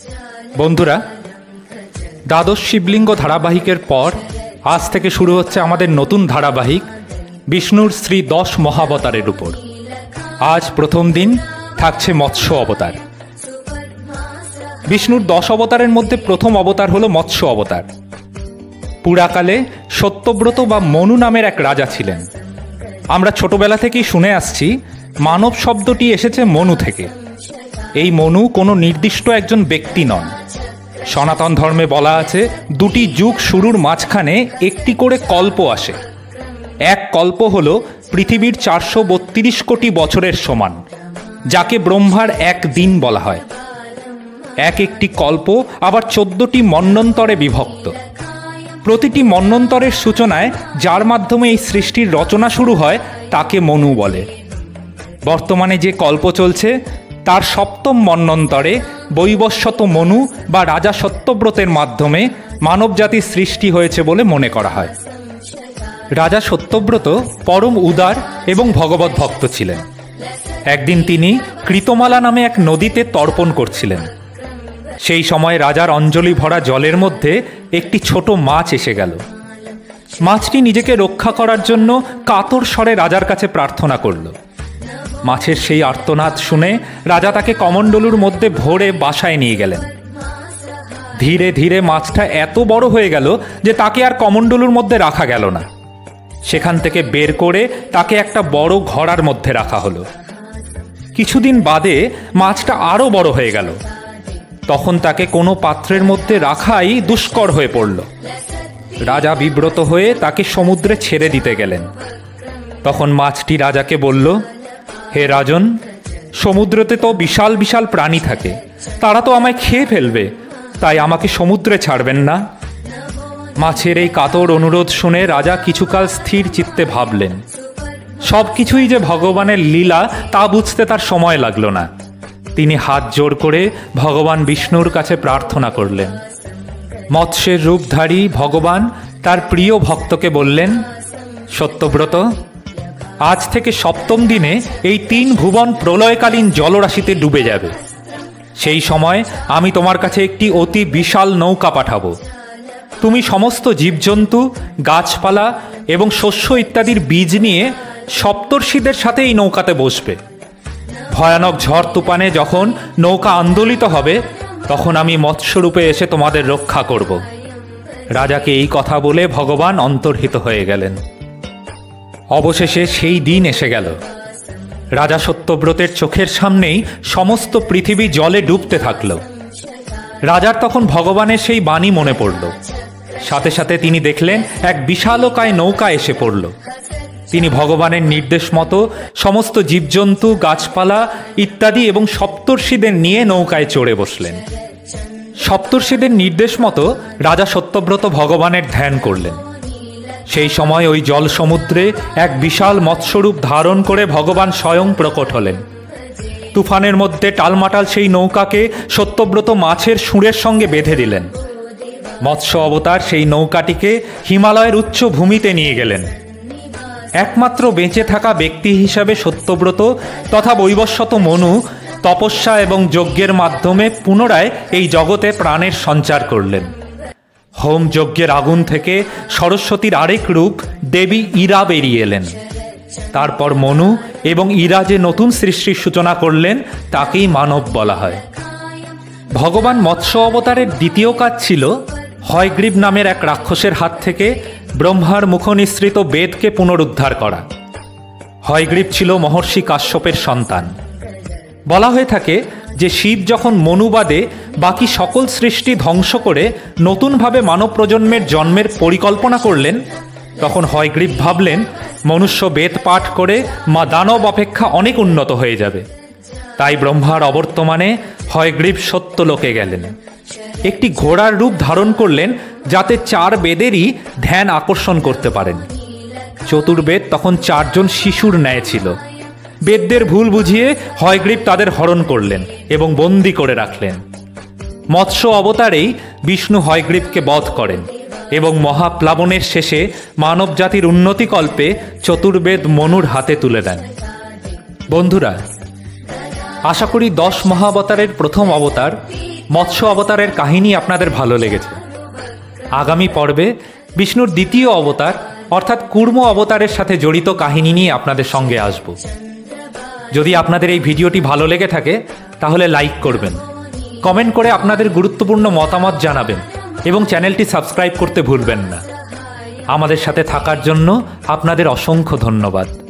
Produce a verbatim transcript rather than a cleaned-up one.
বন্ধুরা, দ্বাদশ শিবলিঙ্গ ধারাবাহিকের পর আজ থেকে শুরু হচ্ছে আমাদের নতুন ধারাবাহিক বিষ্ণুর শ্রী দশ মহাবতারের উপর। আজ প্রথম দিন থাকছে মৎস্য অবতার। বিষ্ণুর দশ অবতারের মধ্যে প্রথম অবতার হল মৎস্য অবতার। পুরাকালে সত্যব্রত বা মনু নামের এক রাজা ছিলেন। আমরা ছোটবেলা থেকেই শুনে আসছি মানব শব্দটি এসেছে মনু থেকে। এই মনু কোনো নির্দিষ্ট একজন ব্যক্তি নন। সনাতন ধর্মে বলা আছে দুটি যুগ শুরুর মাঝখানে একটি করে কল্প আসে। এক কল্প হল পৃথিবীর চারশো বত্রিশ কোটি বছরের সমান, যাকে ব্রহ্মার এক দিন বলা হয়। এক একটি কল্প আবার চোদ্দটি মন্বন্তরে বিভক্ত। প্রতিটি মন্বন্তরের সূচনায় যার মাধ্যমে এই সৃষ্টির রচনা শুরু হয় তাকে মনু বলে। বর্তমানে যে কল্প চলছে তার সপ্তম মন্বন্তরে বৈবস্বত মনু বা রাজা সত্যব্রতের মাধ্যমে মানবজাতির সৃষ্টি হয়েছে বলে মনে করা হয়। রাজা সত্যব্রত পরম উদার এবং ভগবত ভক্ত ছিলেন। একদিন তিনি কৃতমালা নামে এক নদীতে তর্পণ করছিলেন। সেই সময় রাজার অঞ্জলি ভরা জলের মধ্যে একটি ছোট মাছ এসে গেল। মাছটি নিজেকে রক্ষা করার জন্য কাতর স্বরে রাজার কাছে প্রার্থনা করল। মাছের সেই আর্তনাদ শুনে রাজা তাকে কমণ্ডলুর মধ্যে ভরে বাসায় নিয়ে গেলেন। ধীরে ধীরে মাছটা এত বড় হয়ে গেল যে তাকে আর কমণ্ডলুর মধ্যে রাখা গেল না। সেখান থেকে বের করে তাকে একটা বড় ঘড়ার মধ্যে রাখা হলো। কিছুদিন বাদে মাছটা আরও বড় হয়ে গেল। তখন তাকে কোনো পাত্রের মধ্যে রাখাই দুষ্কর হয়ে পড়ল। রাজা বিব্রত হয়ে তাকে সমুদ্রে ছেড়ে দিতে গেলেন। তখন মাছটি রাজাকে বলল, হে রাজন, সমুদ্রেতে তো বিশাল বিশাল প্রাণী থাকে, তারা তো আমায় খেয়ে ফেলবে, তাই আমাকে সমুদ্রে ছাড়বেন না? মাছের এই কাতর অনুরোধ শুনে রাজা কিছুকাল স্থির চিত্তে ভাবলেন। সব কিছুই যে ভগবানের লীলা তা বুঝতে তার সময় লাগলো না। তিনি হাত জোড় করে ভগবান বিষ্ণুর কাছে প্রার্থনা করলেন। মৎস্যের রূপধারী ভগবান তার প্রিয় ভক্তকে বললেন, সত্যব্রত, আজ থেকে সপ্তম দিনে এই তিন ভুবন প্রলয়কালীন জলরাশিতে ডুবে যাবে। সেই সময় আমি তোমার কাছে একটি অতি বিশাল নৌকা পাঠাবো। তুমি সমস্ত জীবজন্তু, গাছপালা এবং শস্য ইত্যাদির বীজ নিয়ে সপ্তর্ষিদের সাথে এই নৌকাতে বসবে। ভয়ানক ঝড় তুফানে যখন নৌকা আন্দোলিত হবে তখন আমি মৎস্যরূপে এসে তোমাদের রক্ষা করব। রাজাকে এই কথা বলে ভগবান অন্তর্হিত হয়ে গেলেন। অবশেষে সেই দিন এসে গেল। রাজা সত্যব্রতের চোখের সামনেই সমস্ত পৃথিবী জলে ডুবতে থাকল। রাজার তখন ভগবানের সেই বাণী মনে পড়ল। সাথে সাথে তিনি দেখলেন এক বিশালকায় নৌকা এসে পড়ল। তিনি ভগবানের নির্দেশ মতো সমস্ত জীবজন্তু, গাছপালা ইত্যাদি এবং সপ্তর্ষিদের নিয়ে নৌকায় চড়ে বসলেন। সপ্তর্ষিদের নির্দেশ মতো রাজা সত্যব্রত ভগবানের ধ্যান করলেন। সেই সময় ওই জল সমুদ্রে এক বিশাল মৎস্যরূপ ধারণ করে ভগবান স্বয়ং প্রকট হলেন। তুফানের মধ্যে টালমাটাল সেই নৌকাকে সত্যব্রত মাছের সুঁড়ের সঙ্গে বেঁধে দিলেন। মৎস্য অবতার সেই নৌকাটিকে হিমালয়ের উচ্চ ভূমিতে নিয়ে গেলেন। একমাত্র বেঁচে থাকা ব্যক্তি হিসাবে সত্যব্রত তথা বৈবস্বত মনু তপস্যা এবং যজ্ঞের মাধ্যমে পুনরায় এই জগতে প্রাণের সঞ্চার করলেন। হোম যজ্ঞের আগুন থেকে সরস্বতীর আরেক রূপ দেবী ইরা বেরিয়ে এলেন। তারপর মনু এবং ইরা যে নতুন সৃষ্টির সূচনা করলেন তাকেই মানব বলা হয়। ভগবান মৎস্য অবতারের দ্বিতীয় কাজ ছিল হয়গ্রীব নামের এক রাক্ষসের হাত থেকে ব্রহ্মার মুখনিসৃত বেদকে পুনরুদ্ধার করা। হয়গ্রীব ছিল মহর্ষি কাশ্যপের সন্তান। বলা হয়ে থাকে যে শিব যখন মনুবাদে বাকি সকল সৃষ্টি ধ্বংস করে নতুনভাবে মানব প্রজন্মের জন্মের পরিকল্পনা করলেন, তখন হয়গ্রীব ভাবলেন মনুষ্য বেদ পাঠ করে মা দানব অপেক্ষা অনেক উন্নত হয়ে যাবে। তাই ব্রহ্মার অবর্তমানে হয়গ্রীব সত্যলোকে গেলেন। একটি ঘোড়ার রূপ ধারণ করলেন যাতে চার বেদেরই ধ্যান আকর্ষণ করতে পারেন। চতুর্বেদ তখন চারজন শিশুর ন্যায় ছিল। বেদদের ভুল বুঝিয়ে হয়গ্রীব তাদের হরণ করলেন এবং বন্দী করে রাখলেন। মৎস্য অবতারেই বিষ্ণু হয়গ্রীবকে বধ করেন এবং মহাপ্লাবনের শেষে মানব জাতির উন্নতিকল্পে চতুর্বেদ মনুর হাতে তুলে দেন। বন্ধুরা, আশা করি দশ মহাবতারের প্রথম অবতার মৎস্য অবতারের কাহিনী আপনাদের ভালো লেগেছে। আগামী পর্বে বিষ্ণুর দ্বিতীয় অবতার অর্থাৎ কুর্ম অবতারের সাথে জড়িত কাহিনী নিয়ে আপনাদের সঙ্গে আসব। যদি আপনাদের এই ভিডিওটি ভালো লেগে থাকে তাহলে লাইক করবেন, কমেন্ট করে আপনাদের গুরুত্বপূর্ণ মতামত জানাবেন এবং চ্যানেলটি সাবস্ক্রাইব করতে ভুলবেন না। আমাদের সাথে থাকার জন্য আপনাদের অসংখ্য ধন্যবাদ।